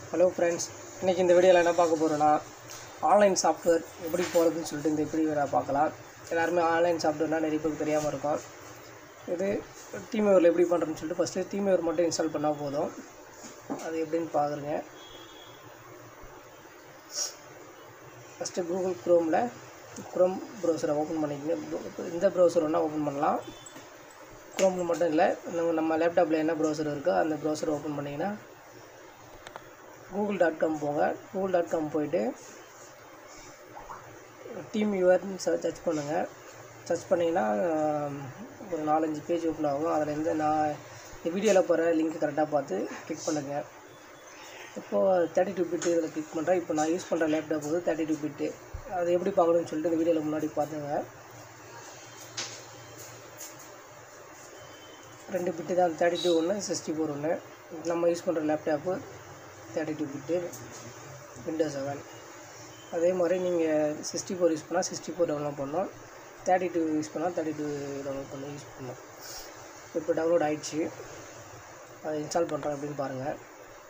Hello friends, இன்றைக்கி இந்த வீடியோவில் என்ன பார்க்க போகிறோன்னா ஆன்லைன் சாஃப்ட்வேர் எப்படி போகிறதுன்னு சொல்லிட்டு இந்த வீடியோவை பார்க்கலாம். எல்லாருமே ஆன்லைன் சாஃப்ட்வேர்னால் நிறைய பேருக்கு தெரியாமல் இருக்கும். இது டீம்வேரில் எப்படி பண்ணுறதுன்னு சொல்லிட்டு ஃபஸ்ட்டு டீம்வேர் மட்டும் இன்ஸ்டால் பண்ணால் போதும். அது எப்படின்னு பார்க்குறேங்க. ஃபஸ்ட்டு கூகுள் க்ரோம் ப்ரௌசரை ஓப்பன் பண்ணிக்கங்க. இந்த ப்ரௌசர் வேணால் ஓப்பன் பண்ணலாம். க்ரோமில் மட்டும் இல்லை, நம்ம லேப்டாப்பில் என்ன ப்ரௌசர் இருக்கோ அந்த ப்ரௌசரை ஓப்பன் பண்ணிங்கன்னா google.com போங்க. google.com போய்ட்டு டீம்வேர்னு சர்ச் பண்ணுங்கள். சர்ச் பண்ணிங்கன்னா ஒரு 4-5 பேஜ் ஓப்பன் ஆகும். அதிலேருந்து நான் இந்த வீடியோவில் போகிற லிங்க் கரெக்டாக பார்த்து கிளிக் பண்ணுங்கள். இப்போது 32 பிட்டு இதில் கிளிக் பண்ணுறேன். இப்போ நான் யூஸ் பண்ணுற லேப்டாப் வந்து 32 பிட்டு. அது எப்படி பார்க்கணுன்னு சொல்லிட்டு இந்த வீடியோவில் முன்னாடி பார்த்துங்க. 2 பிட்டு தான், 32 ஒன்று, 64 ஒன்று. நம்ம யூஸ் பண்ணுற லேப்டாப்பு 32 பிட்டு விண்டோஸ் 7. அதே மாதிரி நீங்கள் 64 யூஸ் பண்ணால் 64 டவுன்லோட் பண்ணோம், 32 யூஸ் பண்ணால் 32 டவுன்லோட் பண்ணி யூஸ் பண்ணோம். இப்போ டவுன்லோட் ஆகிடுச்சு. அதை இன்ஸ்டால் பண்ணுறேன் அப்படின்னு பாருங்கள்.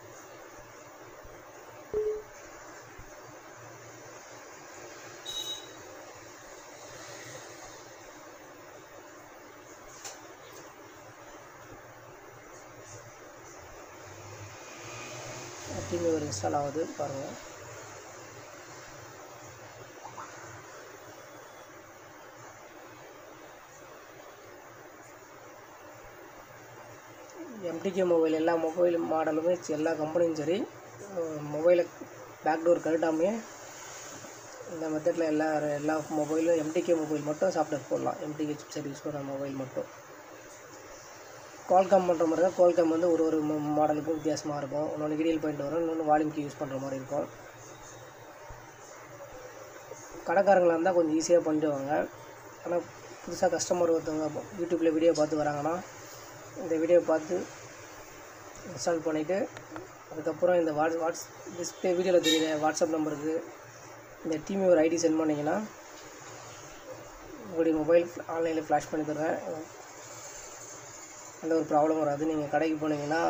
டீம்வேர் இன்ஸ்டால் ஆகுது பாருங்கள். MTK மொபைல் எல்லா மொபைல் மாடலுமே எல்லா கம்பெனியும் சரி, மொபைலை பேக்டோர் கழட்டாமையே இந்த மெத்தடில் எல்லா மொபைலும் MTK மொபைல் மட்டும் சாஃப்ட்வேர் போடலாம். MTK சிப்செட் யூஸ் பண்ணுற மொபைல் மட்டும். குவால்காம் பண்ணுற மாதிரி தான். குவால்காம் வந்து ஒரு மாடலுக்கும் வித்தியாசமாக இருக்கும். இன்னொன்று வீடியல் பாயிண்ட் வரும், இன்னொன்று வால்யூம் கீ யூஸ் பண்ணுற மாதிரி இருக்கும். கடைக்காரங்களாக இருந்தால் கொஞ்சம் ஈஸியாக பண்ணிடுவாங்க. ஆனால் புதுசாக கஸ்டமர் ஒருத்தவங்க யூடியூப்பில் வீடியோ பார்த்து வராங்கன்னா இந்த வீடியோ பார்த்து இன்ஸ்டால் பண்ணிவிட்டு அதுக்கப்புறம் இந்த டிஸ்பிளே வீடியோவில் தெரியுற வாட்ஸ்அப் நம்பருக்கு இந்த டீம்வேர் ஐடி சென்ட் பண்ணிங்கன்னா உங்களுடைய மொபைல் ஆன்லைனில் ஃப்ளாஷ் பண்ணி தருவேன். அந்த ஒரு ப்ராப்ளம் வராது. நீங்கள் கடைக்கு போனீங்கன்னா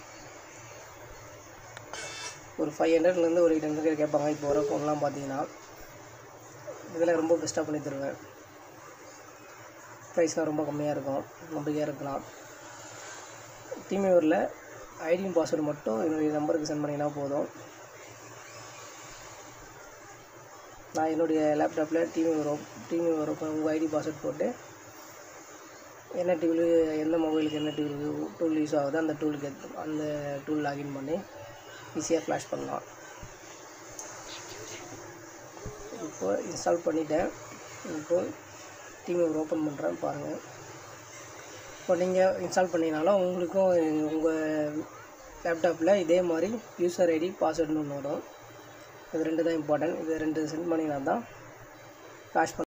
ஒரு 500லேருந்து ஒரு 800 கேட்பாங்க. இப்போ வர ஃபோன்லாம் பார்த்தீங்கன்னா இதில் ரொம்ப பெஸ்ட்டாக பண்ணி தருவேன். ப்ரைஸ்லாம் ரொம்ப கம்மியாக இருக்கும், நம்பிக்கையாக இருக்கலாம். டீம்வேரில் ஐடியும் பாஸ்வேர்டு மட்டும் என்னுடைய நம்பருக்கு சென்ட் பண்ணிங்கன்னா போதும். நான் என்னுடைய லேப்டாப்பில் டீம்வேர் உங்கள் ஐடி பாஸ்வேர்ட் போட்டு என்ன டிவி, எந்த மொபைலுக்கு என்ன டூல் யூஸ் ஆகுதோ அந்த டூல் லாகின் பண்ணி ஈஸியாக ஃப்ளாஷ் பண்ணலாம். இப்போ இன்ஸ்டால் பண்ணிவிட்டேன். இப்போது டீம்வேர் ஓப்பன் பண்ணுறேன் பாருங்கள். இப்போ நீங்கள் இன்ஸ்டால் பண்ணிங்கனாலும் உங்களுக்கும் உங்கள் லேப்டாப்பில் இதே மாதிரி யூசர் ஐடி பாஸ்வேர்டுன்னு ஒன்று வரும். இது 2 தான் இம்பார்ட்டன்ட். இது 2 சென்ட் பண்ணிங்கன்னா தான் ஃப்ளாஷ்